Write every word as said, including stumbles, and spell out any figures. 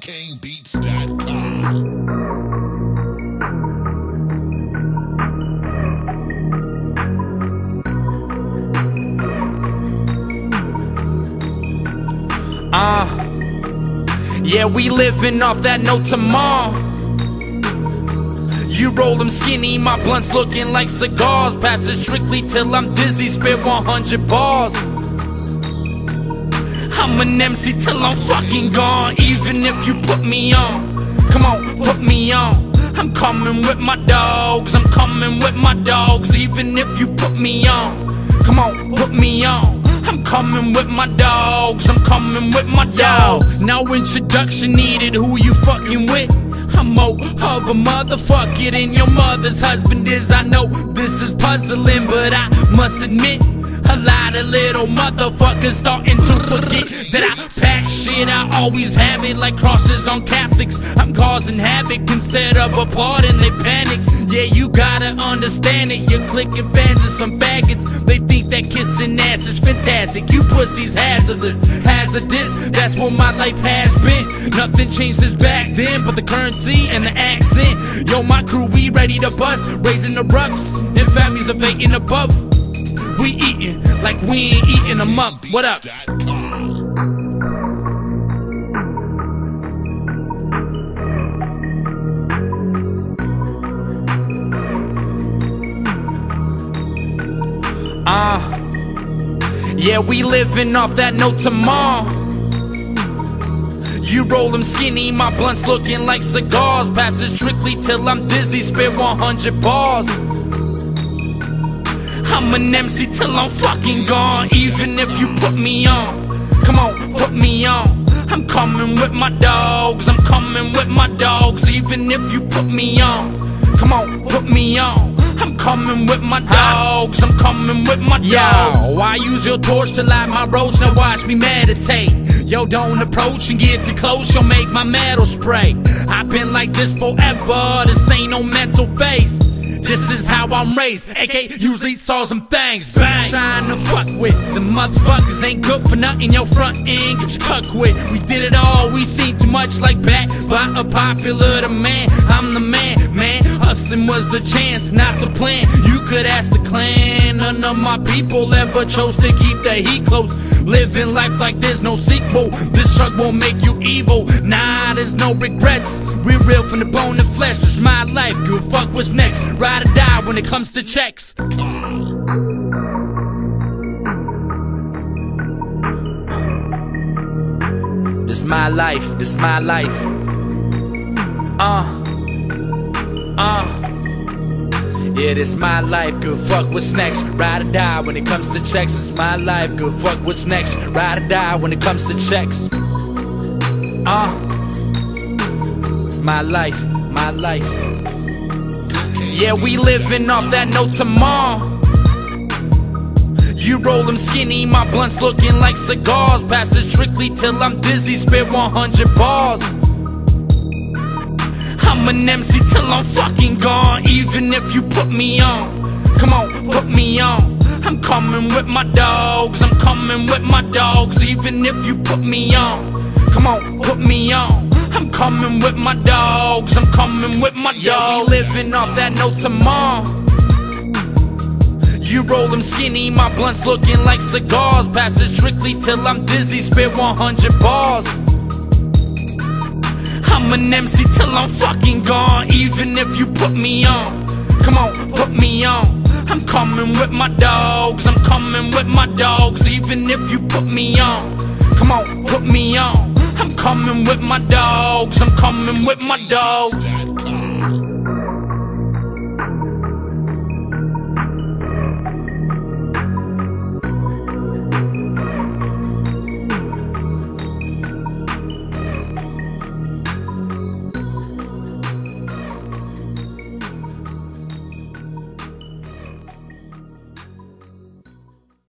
cocaine beats dot com. Uh, yeah, we living off that no tomorrow. You roll them skinny, my blunts looking like cigars. Pass it strictly till I'm dizzy, spit one hundred bars. I'm an M C till I'm fucking gone, even if you put me on. Come on, put me on. I'm coming with my dogs, I'm coming with my dogs, even if you put me on. Come on, put me on. I'm coming with my dogs, I'm coming with my dogs. No introduction needed, who you fucking with? I'm more of a motherfucker than your mother's husband is. I know this is puzzling, but I must admit, a lot of little motherfuckers starting to forget that I pack shit. I always have it like crosses on Catholics. I'm causing havoc instead of applauding, they panic. Yeah, you gotta understand it. You're clicking fans and some faggots. They think that kissing ass is fantastic. You pussies hazardous, hazardous. That's what my life has been. Nothing changed since back then but the currency and the accent. Yo, my crew, we ready to bust, raising the roughs and families of eight and above. We eatin' like we ain't eatin' them up. What up? Uh, yeah, we living off that no tomorrow. You roll them skinny, my blunts looking like cigars. Pass it strictly till I'm dizzy, spit one hundred bars. I'm an M C till I'm fucking gone, even if you put me on. Come on, put me on. I'm coming with my dogs, I'm coming with my dogs, even if you put me on. Come on, put me on. I'm coming with my dogs, I'm coming with my dogs. Yo, I use your torch to light my roach, now watch me meditate. Yo, don't approach and get too close, you'll make my metal spray. I've been like this forever, this ain't no mental phase. This is how I'm raised, aka usually saw some things, bang. Trying to fuck with the motherfuckers ain't good for nothing. Your front end get your cuck with. We did it all, we seen too much like back by a popular demand. I'm the man, man. Hustling was the chance, not the plan. You could ask the clan. None of my people ever chose to keep the heat close. Living life like there's no sequel. This truck won't make you evil. Nah, there's no regrets. We're real from the bone and flesh. It's my life, give a fuck what's next. Ride or die when it comes to checks. This my life, this my life. Uh, uh. Yeah, this my life, good fuck what's next. Ride or die when it comes to checks. It's my life, good fuck what's next. Ride or die when it comes to checks. Uh, it's my life, my life. Yeah, we living off that no tomorrow. You roll them skinny, my blunts looking like cigars. Pass it strictly till I'm dizzy, spit one hundred bars. I'm an M C till I'm fucking gone, even if you put me on. Come on, put me on. I'm coming with my dogs, I'm coming with my dogs, even if you put me on. Come on, put me on. I'm coming with my dogs, I'm coming with my dogs. Yeah, we living off that no tomorrow. You roll them skinny, my blunts looking like cigars. Pass it strictly till I'm dizzy, spit one hundred bars. I'm an M C till I'm fucking gone, even if you put me on. Come on, put me on. I'm coming with my dogs, I'm coming with my dogs, even if you put me on. Come on, put me on. I'm coming with my dogs, I'm coming with my dogs.